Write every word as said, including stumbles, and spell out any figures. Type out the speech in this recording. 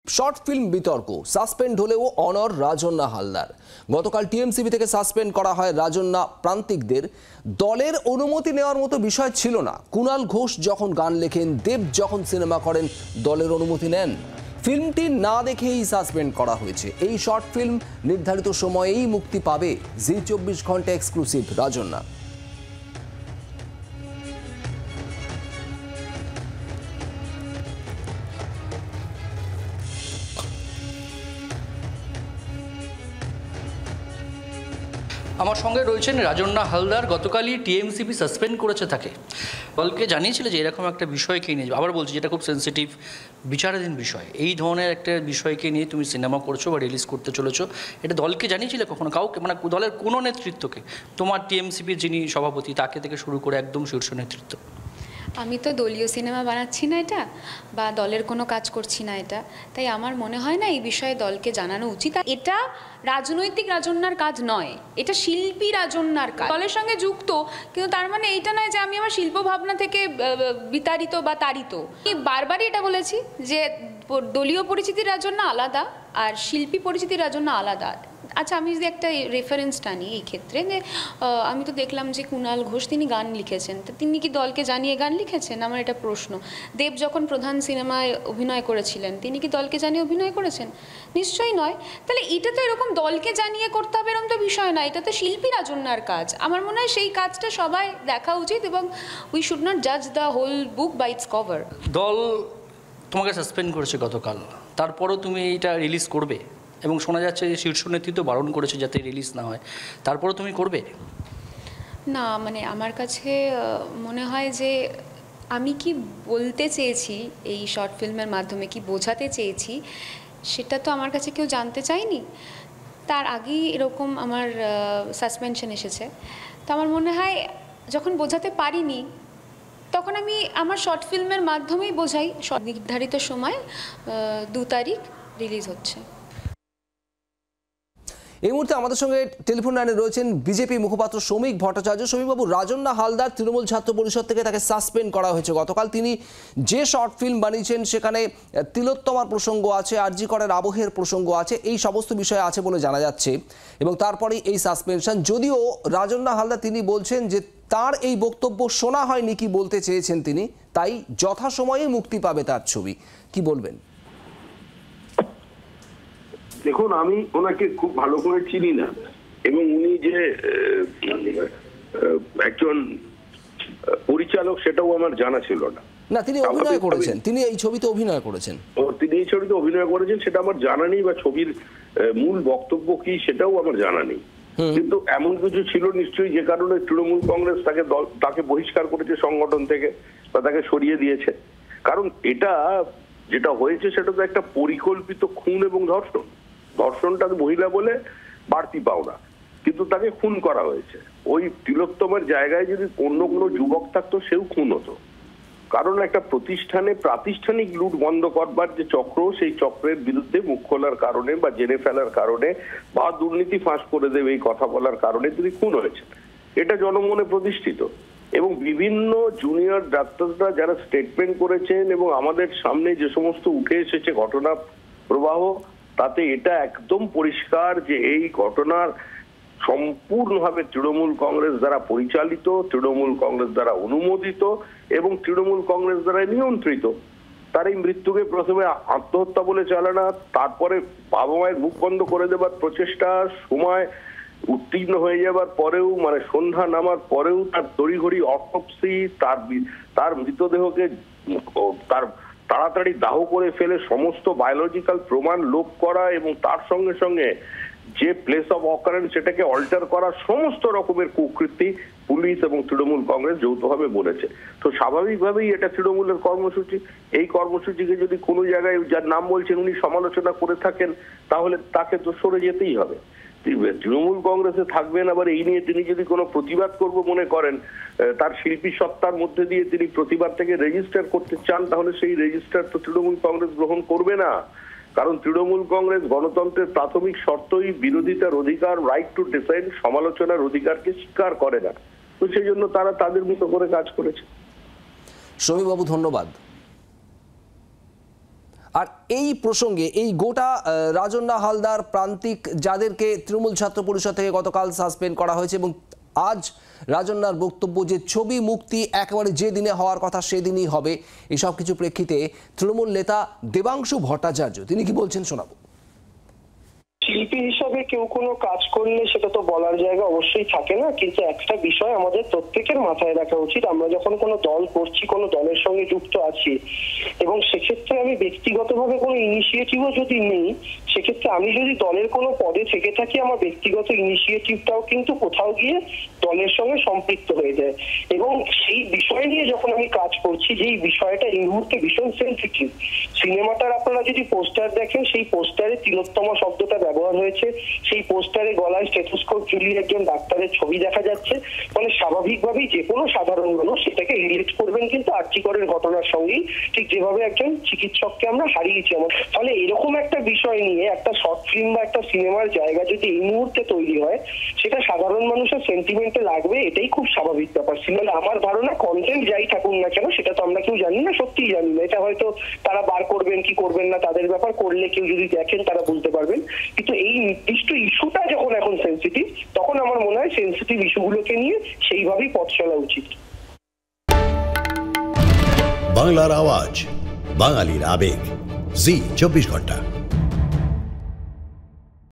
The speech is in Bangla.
শর্ট ফিল্ম বিতর্ক, সাসপেন্ড হলেও অনর রাজন্না হালদার। গতকাল টিএমসিবি থেকে সাসপেন্ড করা হয় রাজন্না প্রান্তিকদের। দলের অনুমতি নেওয়ার মতো বিষয় ছিল না। কুণাল ঘোষ যখন গান লেখেন, দেব যখন সিনেমা করেন, দলের অনুমতি নেন। ফিল্মটি না দেখেই সাসপেন্ড করা হয়েছে। এই শর্ট ফিল্ম নির্ধারিত সময়েই মুক্তি পাবে। জি চব্বিশ ঘন্টা এক্সক্লুসিভ রাজন্না। আমার সঙ্গে রয়েছেন রাজন্না হালদার। গতকালই টিএমসিবি সাসপেন্ড করেছে তাকে। দলকে জানিয়েছিল যে এরকম একটা বিষয়কে নিয়ে, আবার বলছি যেটা খুব সেন্সিটিভ বিচারাধীন বিষয়, এই ধরনের একটা বিষয়কে নিয়ে তুমি সিনেমা করছো বা রিলিজ করতে চলেছো, এটা দলকে জানিয়েছিলে কখনো? কাউকে, মানে দলের কোনো নেতৃত্বকে, তোমার টিএমসিবির যিনি সভাপতি তাকে থেকে শুরু করে একদম শীর্ষ নেতৃত্ব? আমি তো দলীয় সিনেমা বানাচ্ছি না এটা, বা দলের কোনো কাজ করছি না এটা, তাই আমার মনে হয় না এই বিষয়ে দলকে জানানো উচিত। এটা রাজনৈতিক রাজন্যার কাজ নয়, এটা শিল্পী রাজন্যার কাজ। দলের সঙ্গে যুক্ত, কিন্তু তার মানে এইটা নয় যে আমি আমার শিল্প ভাবনা থেকে বিতাড়িত বা তাড়িত। আমি বারবারই এটা বলেছি যে দলীয় পরিচিতির রাজন্যা আলাদা আর শিল্পী পরিচিতির রাজন্যা আলাদা। আচ্ছা, আমি যদি একটা রেফারেন্স টানি এই ক্ষেত্রে, যে আমি তো দেখলাম যে কুণাল ঘোষ তিনি গান লিখেছেন, তা তিনি কি দলকে জানিয়ে গান লিখেছেন? আমার এটা প্রশ্ন। দেব যখন প্রধান সিনেমায় অভিনয় করেছিলেন, তিনি কি দলকে জানিয়ে অভিনয় করেছেন? নিশ্চয়ই নয়। তাহলে এটা তো এরকম দলকে জানিয়ে করতে হবে এরকম তো বিষয় না, এটা তো শিল্পী রাজন্যার কাজ। আমার মনে হয় সেই কাজটা সবাই দেখা উচিত, এবং উই শুড নট জাজ the whole book by its cover. দল তোমাকে সাসপেন্ড করেছে গতকাল, তারপরও তুমি এটা রিলিজ করবে, এবং শোনা যাচ্ছে যে শীর্ষ নেতৃত্ব বারণ করেছে যাতে রিলিজ না হয়, তারপরেও তুমি করবে? না, মানে আমার কাছে মনে হয় যে আমি কি বলতে চেয়েছি এই শর্ট ফিল্মের মাধ্যমে, কি বোঝাতে চেয়েছি, সেটা তো আমার কাছে কেউ জানতে চায়নি। তার আগেই এরকম আমার সাসপেনশন এসেছে। তো আমার মনে হয় যখন বোঝাতে পারিনি, তখন আমি আমার শর্ট ফিল্মের মাধ্যমেই বোঝাই। নির্ধারিত সময় দু তারিখ রিলিজ হচ্ছে। এই মুহূর্তে আমাদের সঙ্গে টেলিফোন লাইনে রয়েছেন বিজেপি মুখপাত্র শ্রমিক ভট্টাচার্য। শ্রমিকবাবু, রাজন্না হালদার তৃণমূল ছাত্র পরিষদ থেকে তাকে সাসপেন্ড করা হয়েছে গতকাল। তিনি যে শর্ট ফিল্ম বানিয়েছেন সেখানে তিলোত্তমার প্রসঙ্গ আছে, আরজি করের আবহের প্রসঙ্গ আছে, এই সমস্ত বিষয় আছে বলে জানা যাচ্ছে, এবং তারপরেই এই সাসপেনশন। যদিও রাজন্না হালদার তিনি বলছেন যে তার এই বক্তব্য শোনা হয়নি কি বলতে চেয়েছেন তিনি, তাই যথাসময়ে মুক্তি পাবে তার ছবি। কি বলবেন? দেখুন, আমি ওনাকে খুব ভালো করে চিনি না, এবং উনি যে একজন পরিচালক সেটাও আমার জানা ছিল না। না, তিনি অভিনয় করেছেন, তিনি এই ছবিতে অভিনয় করেছেন। ও তিনি এই ছবিতে অভিনয় করেছেন সেটা আমার জানা নেই, বা ছবির মূল বক্তব্য কি সেটাও আমার জানা নেই। কিন্তু এমন কিছু ছিল নিশ্চয়ই যে কারণে তৃণমূল কংগ্রেস তাকে দল তাকে বহিষ্কার করেছে সংগঠন থেকে, বা তাকে সরিয়ে দিয়েছে। কারণ এটা যেটা হয়েছে সেটা তো একটা পরিকল্পিত খুন এবং ধর্ষণ। ধর্ষণটা মহিলা বলে বাড়তি পাওনা, কিন্তু তাকে খুন করা হয়েছে। ওই তিলোত্তমার জায়গায় যদি অন্য কোনো যুবক থাকতো, সেও খুন হতো। কারণ একটা প্রতিষ্ঠানে প্রাতিষ্ঠানিক লুট বন্ধ করবার যে চক্র, সেই চক্রের বিরুদ্ধে মুখ খোলার কারণে বা জেনে ফেলার কারণে বা দুর্নীতি ফাঁস করে দেবে এই কথা বলার কারণে তিনি খুন হয়েছেন। এটা জনমনে প্রতিষ্ঠিত, এবং বিভিন্ন জুনিয়র ডাক্তাররা যারা স্টেটমেন্ট করেছেন এবং আমাদের সামনে যে সমস্ত উঠে এসেছে ঘটনা প্রবাহ, তাতে এটা একদম পরিষ্কার যে এই ঘটনার সম্পূর্ণভাবে তৃণমূল কংগ্রেস দ্বারা পরিচালিত, তৃণমূল কংগ্রেস দ্বারা অনুমোদিত এবং তৃণমূল কংগ্রেস দ্বারা নিয়ন্ত্রিত। তার এই মৃত্যুকে প্রথমে আত্মহত্যা বলে চালানো, তারপরে বাবা মায়ের মুখ বন্ধ করে দেবার প্রচেষ্টা, সময় উত্তীর্ণ হয়ে যাবার পরেও, মানে সন্ধ্যা নামার পরেও তার তড়িঘড়ি অটোপসি, তার তার মৃতদেহকে তার তাড়াতাড়ি দাহ করে ফেলে সমস্ত বায়োলজিক্যাল প্রমাণ লোপ করা, এবং তার সঙ্গে সঙ্গে যে প্লেস অফ অকারেন্স সেটাকে অল্টার করা, সমস্ত রকমের কুকৃতি পুলিশ এবং তৃণমূল কংগ্রেস যৌথভাবে বলেছে। তো স্বাভাবিকভাবেই এটা তৃণমূলের কর্মসূচি। এই কর্মসূচিকে যদি কোনো জায়গায় যার নাম বলছেন উনি সমালোচনা করে থাকেন, তাহলে তাকে তো সরে যেতেই হবে। তৃণমূল কংগ্রেসে থাকবেন, আবার এই নিয়ে তিনি যদি কোনো প্রতিবাদ করব মনে করেন, তার শিল্পী সত্তার মধ্যে দিয়ে তিনি প্রতিবাদ থেকে রেজিস্টার করতে চান, তাহলে সেই রেজিস্টার তো তৃণমূল কংগ্রেস গ্রহণ করবে না। কারণ তৃণমূল কংগ্রেস গণতন্ত্রের প্রাথমিক শর্তই বিরোধিতার অধিকার, রাইট টু ডিফেন্ড, সমালোচনার অধিকারকে স্বীকার করে না। তো সেই জন্য তারা তাদের মতো করে কাজ করেছে। শ্রমিকবাবু, ধন্যবাদ। আর এই প্রসঙ্গে এই গোটা আহ, রাজন্না হালদার প্রান্তিক যাদেরকে তৃণমূল ছাত্র পরিষদ থেকে গতকাল সাসপেন্ড করা হয়েছে এবং আজ রাজন্নার বক্তব্য যে ছবি মুক্তি একেবারে যে দিনে হওয়ার কথা সেদিনই হবে, এসব কিছু প্রেক্ষিতে তৃণমূল নেতা দেবাংশু ভট্টাচার্য তিনি কি বলছেন শোনাবো। শিল্পী হিসাবে কেউ কোনো কাজ করলে সেটা তো বলার জায়গা অবশ্যই থাকে না, কিন্তু একটা বিষয় আমাদের প্রত্যেকের মাথায় রাখা উচিত, আমরা যখন কোনো দল করছি, কোনো দলের সঙ্গে যুক্ত আছি এবং সেক্ষেত্রে আমি ব্যক্তিগতভাবে কোনো ইনিশিয়েটিভও যদি নিই, সেক্ষেত্রে আমি যদি দলের কোনো পদে থেকে থাকি, আমার ব্যক্তিগত ইনিশিয়েটিভটাও কিন্তু কোথাও গিয়ে দলের সঙ্গে সম্পৃক্ত হয়ে যায়। এবং সেই বিষয় নিয়ে যখন আমি কাজ করছি, যেই বিষয়টা এই মুহূর্তে ভীষণ সেন্সিটিভ, সিনেমাটার আপনারা যদি পোস্টার দেখেন, সেই পোস্টারে তিলোত্তমা শব্দটা ব্যবহার হয়েছে, সেই পোস্টারে গলায় স্টেথোস্কোপ ঝুলিয়ে একজন ডাক্তারের ছবি দেখা যাচ্ছে। ফলে স্বাভাবিকভাবেই যে কোনো সাধারণ মানুষ সেটাকে রিলেট করবেন কিন্তু আর্চিকরের ঘটনার সঙ্গেই, ঠিক যেভাবে একজন চিকিৎসককে আমরা হারিয়েছি আমার। ফলে এরকম একটা বিষয় নিয়ে একটা শর্ট ফিল্ম বা একটা সিনেমার জায়গা যদি এই মুহূর্তে তৈরি হয়, সেটা সাধারণ মানুষের সেন্টিমেন্টে লাগবে, এটাই খুব স্বাভাবিক ব্যাপার। সিনেমা আমার ধারণা কন্টেন্ট যাই থাকুন না কেন, সেটা তো আমরা কেউ জানি না, সত্যিই জানি না, এটা হয়তো তারা বার করবেন কি করবেন না তাদের ব্যাপার, করলে কেউ যদি দেখেন তারা বুঝতে পারবেন। কিন্তু এই নির্দিষ্ট ইস্যুটা যখন এখন সেন্সিটিভ, তখন আমার মনে হয় সেন্সিটিভ ইস্যুগুলোকে নিয়ে সেইভাবেই পথ চলা উচিত। বাংলার আওয়াজ, বাঙালির আবেগ, জি চব্বিশ ঘন্টা।